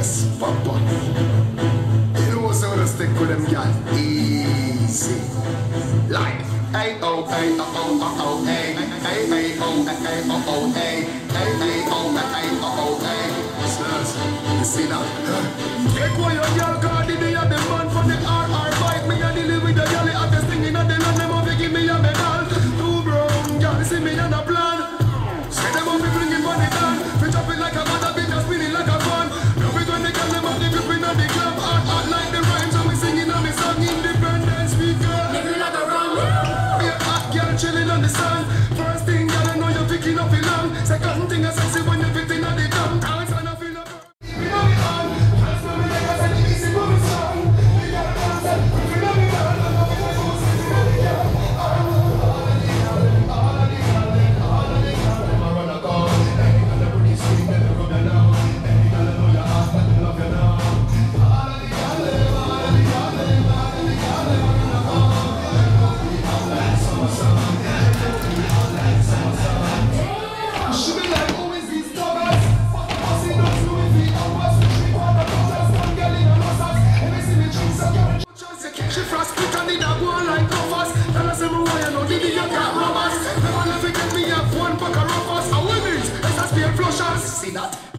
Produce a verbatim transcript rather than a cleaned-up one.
Yes, Papa. You know so to stick with them guys easy. Like, hey oh, hey oh, oh, oh, oh, hey, hey, hey, oh, hey, oh, oh, hey, hey, hey, oh, hey, oh, oh, hey. Listeners, you see that? Take away your girl, cause the day of the man for the R R bike. Me and deal with the girl, the hottest thing in the land. Them want to give me a medal. Two brown girl, see me on a plan. Say them want me bringing money down. We chop it like a mother, bitch, just spinning like a fan. Love it when they girl, them have the gripping on the club. Hot, hot like the rhymes, and we singing on the song. Independence speaker. Living like a rum. Yeah, hot girl chilling on the sun. First thing, girl, I know you're picking up your long. Second thing, I sexy when you're fitting on the tongue. Dance and I feel up. We know it on. Dance for me like I said, the easy moving song. We gotta dance and we know it on. I know it's so sexy, all of the girl, all of the girl, all of the girl, all of the girl, them a run a call. Any girl that pretty sweet, them rub you down. Any girl that know your heart, them love you now. All of the girl, all of the girl, all of the girl, them a run a call. All like summer sun, all like summer sun. She be like, who is these doggers? What the fuss in those Louis V hours? Three quarter dollars, one girl in a Rosas. Every single drinks a girl. She frost quick and the dog one like covers. Tell us every why you know the idiot got rubbers. Never let me get me up one pack of rubbers. A women's, let's just be a flushers. See that?